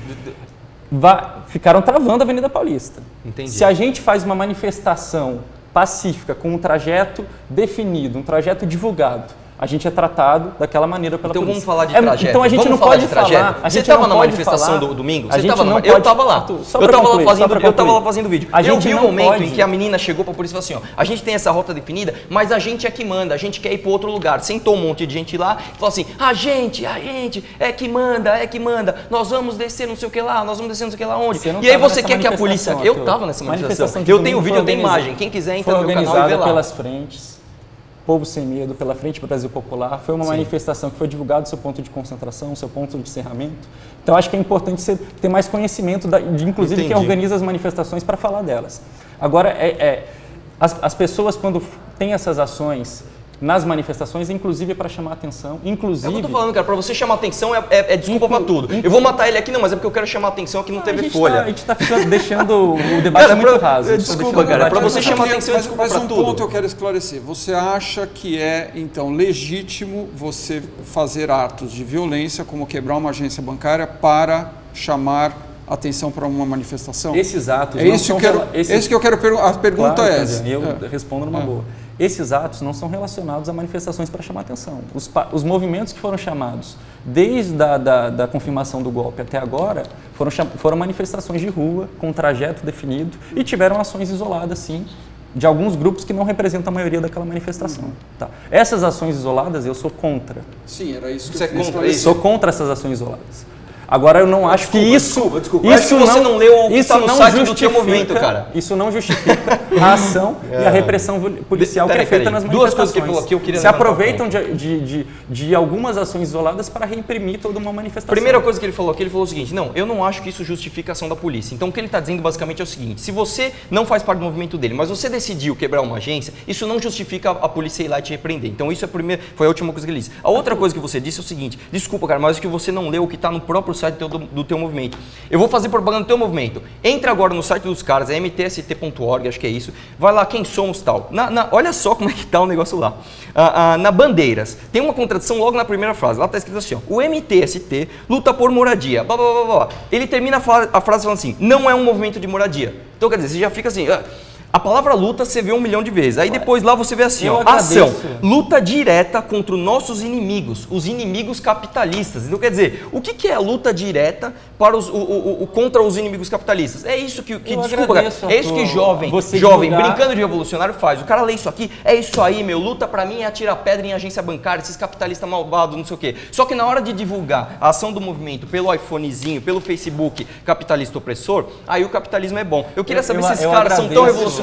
Va- ficaram travando a Avenida Paulista. Entendi. Se a gente faz uma manifestação pacífica, com um trajeto definido, um trajeto divulgado, a gente é tratado daquela maneira pela Então polícia. vamos falar de É, trajeto. Então a gente vamos não falar pode de trajeto. falar. A Você gente estava não na pode manifestação falar, do domingo? A Você gente tava não na, pode, eu estava lá. Arthur, só eu pra estava lá concluir, fazendo, só pra eu tava lá concluir. fazendo vídeo. A Eu gente vi o não momento pode. em que a menina chegou para a polícia e falou assim, ó, a gente tem essa rota definida, mas a gente é que manda, a gente quer ir para outro lugar. Sentou um monte de gente lá e falou assim, a gente, a gente é que manda, é que manda. Nós vamos descer não sei o que lá, nós vamos descer não sei o que lá onde. Você não E aí tava você nessa quer que a polícia... manifestação, Eu Arthur. estava nessa manifestação. de Eu tenho domingo vídeo, foi eu tenho organizada- imagem. Quem quiser foi entra no meu canal e organizada vê lá. pelas frentes, Povo Sem Medo, pela Frente Brasil Popular. Foi uma Sim. manifestação que foi divulgado seu ponto de concentração, seu ponto de encerramento. Então acho que é importante você ter mais conhecimento, da, de inclusive Entendi. quem organiza as manifestações para falar delas. Agora, é, é, as, as pessoas quando têm essas ações nas manifestações, inclusive para chamar atenção, inclusive... É o que eu tô falando, cara, pra você chamar atenção é, é, é desculpa Inclu- pra tudo. inclu- Eu vou matar ele aqui, não, mas é porque eu quero chamar atenção aqui no a T V gente Folha. Tá, a gente está deixando o debate Cara, muito pra- raso. a gente tá desculpa, deixando o cara, debate pra muito você raso. chamar Mas- atenção, mas, desculpa mas pra um tudo. ponto eu quero esclarecer. Você acha que é, então, legítimo você fazer atos de violência, como quebrar uma agência bancária, para chamar atenção para uma manifestação? Esses atos É não isso são que eu quero, rela- esses- esse que eu quero perguntar. A pergunta Claro, é quer essa. dizer, eu É. respondo numa É. boa. Esses atos não são relacionados a manifestações para chamar atenção. Os, pa- os movimentos que foram chamados desde a da, da confirmação do golpe até agora foram, cham- foram manifestações de rua, com um trajeto definido e tiveram ações isoladas, sim, de alguns grupos que não representam a maioria daquela manifestação. Uhum. Tá. Essas ações isoladas eu sou contra. Sim, era isso que Você eu é queria contra esclarecer. isso? Sou contra essas ações isoladas. Agora eu não acho Desculpa, que isso, desculpa, desculpa. isso Acho que você não leu o que isso tá no não site do teu justifica- movimento, cara. Isso não justifica a ação e a repressão vol- policial Peraí, que é feita peraí. nas Duas manifestações. coisas que ele falou aqui, eu queria Se levantar aproveitam de, de, de, de algumas ações isoladas para reimprimir toda uma manifestação. Primeira coisa que ele falou aqui, ele falou o seguinte, não, eu não acho que isso justifica a ação da polícia. Então o que ele está dizendo basicamente é o seguinte, se você não faz parte do movimento dele, mas você decidiu quebrar uma agência, isso não justifica a, a polícia ir lá e te repreender. Então isso é a primeira, foi a última coisa que ele disse. A outra coisa que você disse é o seguinte, desculpa cara, mas acho que você não leu o que está no próprio site do, do, do teu movimento. Eu vou fazer propaganda do teu movimento. Entra agora no site dos caras, é m t s t ponto org, acho que é isso. Vai lá, quem somos tal. Na, na, olha só como é que tá o negócio lá. Ah, ah, na Bandeiras, tem uma contradição logo na primeira frase. Lá está escrito assim, ó, o M T S T luta por moradia. Blá, blá, blá, blá. Ele termina a, fa a frase falando assim, não é um movimento de moradia. Então quer dizer, você já fica assim... Ah, a palavra luta você vê um milhão de vezes. Aí depois lá você vê assim, Eu ó, agradeço. ação. Luta direta contra os nossos inimigos, os inimigos capitalistas. Então quer dizer, o que, que é a luta direta para os, o, o, o, contra os inimigos capitalistas? É isso que, que Eu desculpa, cara, agradeço, é isso que Arthur. jovem, Você jovem divulgar- brincando de revolucionário faz. O cara lê isso aqui, é isso aí, meu, luta pra mim é atirar pedra em agência bancária, esses capitalistas malvados, não sei o quê. Só que na hora de divulgar a ação do movimento pelo iPhonezinho, pelo Facebook capitalista opressor, aí o capitalismo é bom. Eu queria Eu- saber eu- se esses eu caras são tão agradeço. revolucionários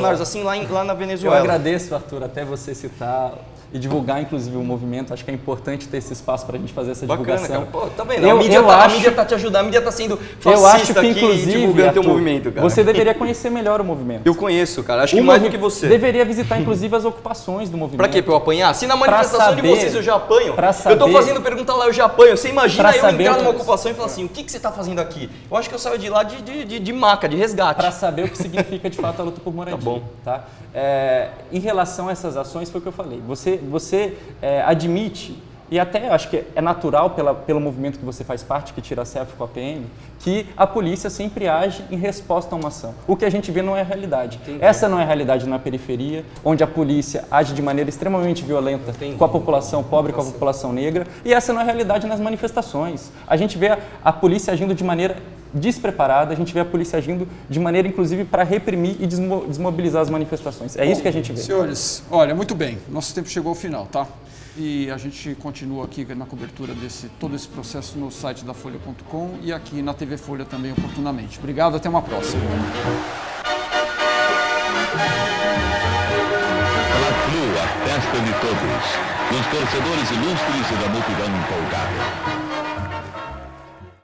revolucionários, assim, lá, em, lá na Venezuela. Eu agradeço, Arthur, até você citar e divulgar, inclusive, o movimento. Acho que é importante ter esse espaço para a gente fazer essa Bacana, divulgação. cara. Pô, tá vendo? Eu, a, mídia eu tá, acho, a mídia tá te ajudando, a mídia tá sendo fascista eu acho que, aqui, inclusive, divulgando Arthur, teu movimento, cara. Você deveria conhecer melhor o movimento. Eu conheço, cara. Acho que O mais do movi- que você. Deveria visitar, inclusive, as ocupações do movimento. Pra quê? Pra eu apanhar? Se na manifestação saber- de vocês eu já apanho, pra eu tô saber- fazendo pergunta lá, eu já apanho. Você imagina Pra eu saber entrar o que- numa ocupação e falar assim, o que, que você tá fazendo aqui? Eu acho que eu saio de lá de, de, de, de maca, de resgate. Para saber o que significa de fato a luta por moradia. Tá bom. Tá? É, em relação a essas ações, foi o que eu falei. Você, você é, admite, e até acho que é natural pela, pelo movimento que você faz parte, que tira a selfie com a P M, que a polícia sempre age em resposta a uma ação. O que a gente vê não é a realidade. Entendi. Essa não é a realidade na periferia, onde a polícia age de maneira extremamente violenta Entendi. com a população pobre, com a população negra, e essa não é a realidade nas manifestações. A gente vê a, a polícia agindo de maneira despreparada, a gente vê a polícia agindo de maneira, inclusive, para reprimir e desmo desmobilizar as manifestações. É Bom, isso que a gente vê. Senhores, olha, muito bem, nosso tempo chegou ao final, tá? E a gente continua aqui na cobertura desse todo esse processo no site da Folha ponto com e aqui na T V Folha também oportunamente. Obrigado, até uma próxima. Fla Flu, a festa de todos, dos torcedores ilustres e da multidão empolgada.